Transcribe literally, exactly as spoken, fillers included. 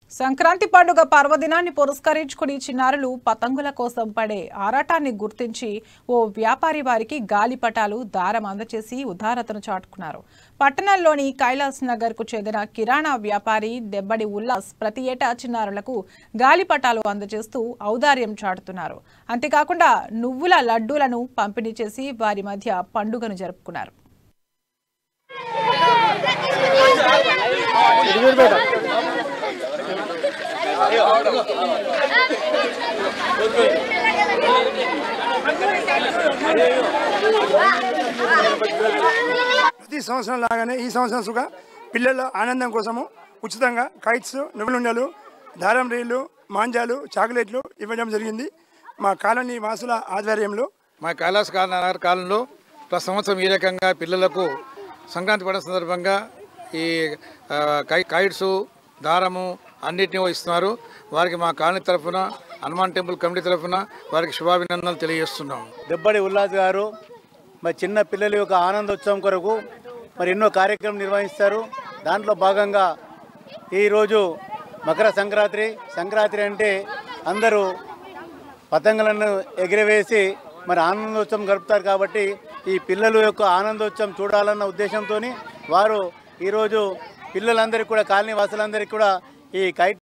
సంక్రాంతి పండుగ పర్వదినాన్ని పురస్కరించుకుని చిన్నారులు పతంగుల కోసం పడే ఆరాటాన్ని గుర్తించి ఓ వ్యాపారి వారికి గాలిపటాలు దారం అందచేసి ఉదారతను చాటుకున్నారు. పట్టణంలోని కైలాస్ నగర్ కు చెందిన కిరాణా వ్యాపారి దెబ్బడి ఉల్లాస్ ప్రతి ఏటా చిన్నారులకు గాలిపటాలు అందజేస్తూ ఔదార్యం చాటుతున్నారు. అంతేకాకుండా నువ్వుల లడ్డూలను పంపిణీ చేసి వారి మధ్య పండుగను జరుపుకున్నారు. ప్రతి సంవత్సరం లాగానే ఈ సంవత్సరం సుగా పిల్లల ఆనందం కోసము ఉచితంగా కైట్స్, నువ్వులుండలు, దారం రీళ్లు, మాంజాలు, చాక్లెట్లు ఇవ్వడం జరిగింది. మా కాలనీ వాసుల ఆధ్వర్యంలో మా కైలాస్ నగర్ కాలనీలో ప్రతి సంవత్సరం ఈ రకంగా పిల్లలకు సంక్రాంతి పండుగ సందర్భంగా ఈ కైట్స్, దారము అన్నిటినీ ఇస్తున్నారు. వారికి మా కాలనీ తరఫున, హనుమాన్ టెంపుల్ కమిటీ తరఫున వారికి శుభాభినందనలు తెలియజేస్తున్నాం. దెబ్బడి ఉల్లాస్ గారు మరి చిన్న పిల్లల యొక్క ఆనందోత్సవం కొరకు మరి ఎన్నో కార్యక్రమం నిర్వహిస్తారు. దాంట్లో భాగంగా ఈరోజు మకర సంక్రాంతి సంక్రాంతి అంటే అందరూ పతంగులను ఎగిరవేసి మరి ఆనందోత్సవం గడుపుతారు. కాబట్టి ఈ పిల్లల యొక్క ఆనందోత్సవం చూడాలన్న ఉద్దేశంతో వారు ఈరోజు పిల్లలందరికీ కూడా, కాలనీ వాసులందరికీ కూడా ఈ కైట్